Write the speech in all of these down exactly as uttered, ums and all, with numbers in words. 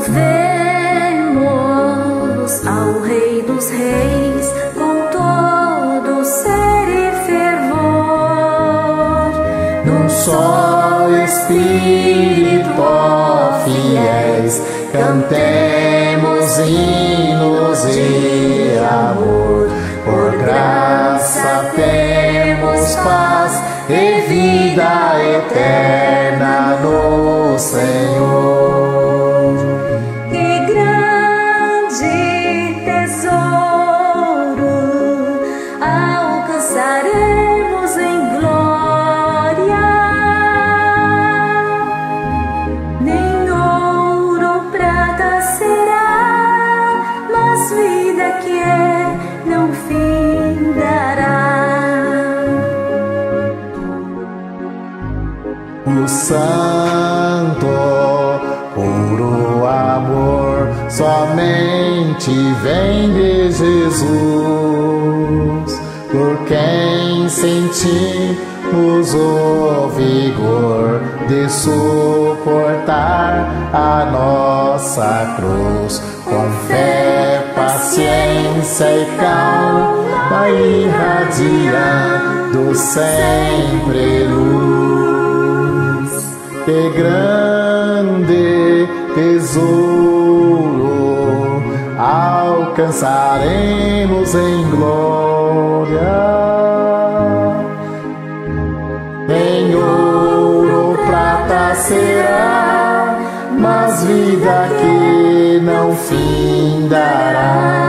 Louvemos ao Rei dos Reis com todo ser e fervor, num só Espírito, ó fiéis, cantemos hinos de amor. Por graça temos paz e vida eterna no Senhor. Que grande tesouro alcançaremos em glória. Nem ouro ou prata será, mas vida que é não findará. O santo, puro amor somente vem de Jesus, por quem sentimos o vigor de suportar a nossa cruz, com fé, paciência e calma, irradiando sempre luz. Que grande tesouro alcançaremos em glória. Nem ouro ou prata será, mas vida que não findará.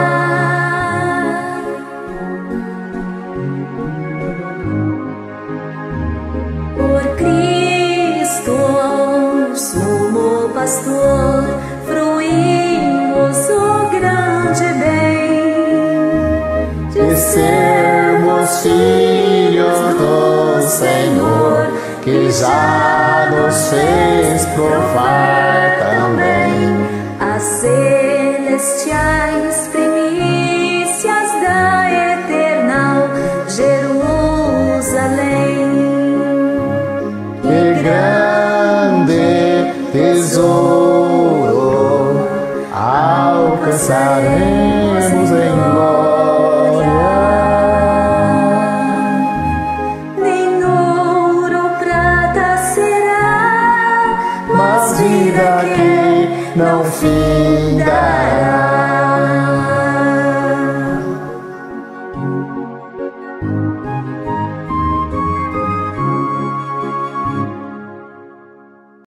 Sumo pastor, fruímos o grande bem de sermos filhos do Senhor, que já nos fez provar também as celestiais primícias da eternal Jerusalém. Que grande tesouro alcançaremos em glória. Nem ouro ou prata será, mas vida que não findará.